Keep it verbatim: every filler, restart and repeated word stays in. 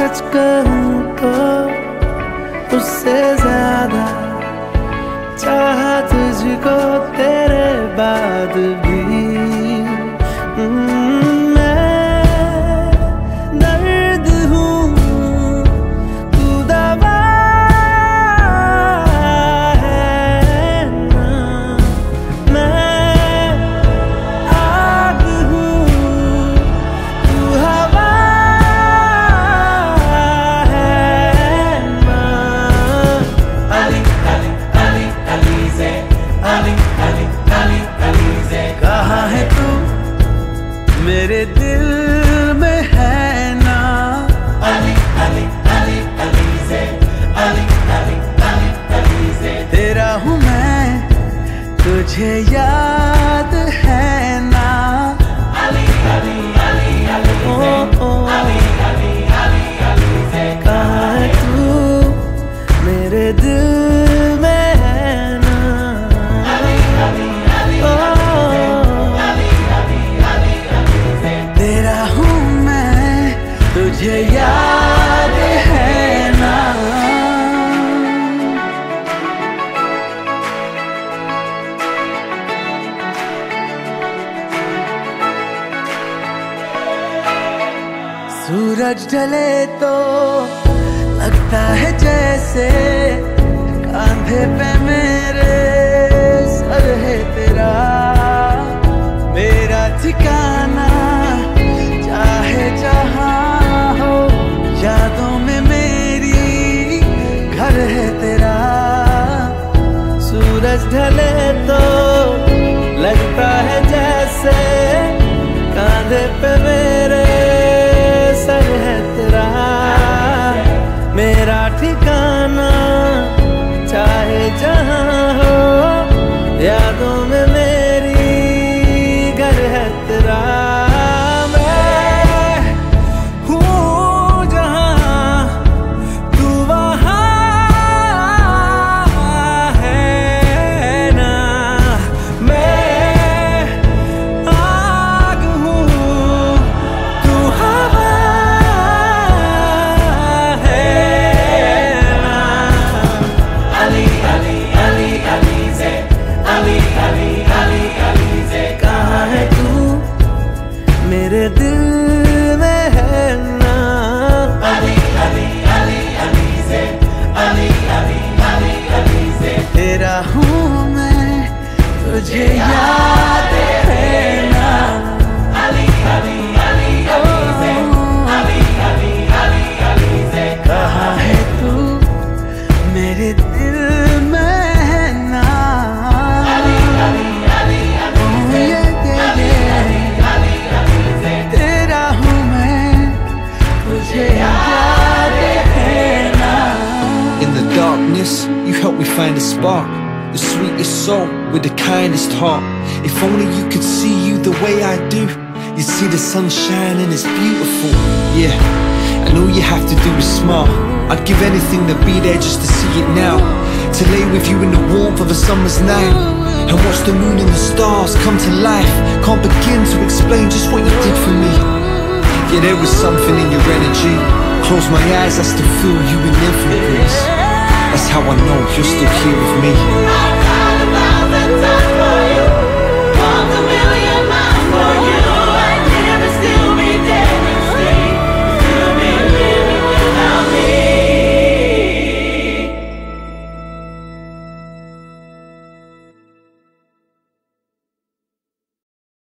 सच कहूँ तो उससे ज्यादा चाहा तुझको तेरे बाद भी। मेरे दिल में है ना अली अली अली अलीज़े, अली अली अली अलीज़े। तेरा हूँ मैं, तुझे याद है ना अली अली अली अलीज़े, अली अली अली अलीज़े। कहाँ है तू मेरे दिल में है ना अली अली अली तुझे याद है ना। सूरज ढले तो लगता है जैसे कांधे पे मेरे सर है तेरा। मेरा ठिकाना चाहे जहाँ यादों में मेरी घर है तेरा। सूरज ढले तो लगता है जैसे कांधे पे मेरे सर है तेरा। मेरा ठिकाना चाहे जहाँ हो यादों में मेरी घर है तेरा। मेरे दिल में है ना अली अली अली अलीज़े, अली अली अली अलीज़े। तेरा हूँ मैं, तुझे याद है ना अली अली अली अलीज़े, अली अली अली अलीज़े। कहाँ है तू मेरे दिल में है ना Ali Ali Ali Alizeh, in the darkness, you help me find a spark, the sweetest soul with the kindest heart. If only you could see you the way I do, you'd see the sunshine and it's beautiful. Yeah, and all you have to do is smile. I'd give anything to be there just to see it now, to lay with you in the warmth of a summer's night and watch the moon and the stars come to life. Can't begin to explain just what you did for me. Yeah, there was something in your energy. Close my eyes, I still feel you in every breeze. That's how I know you're still here with me.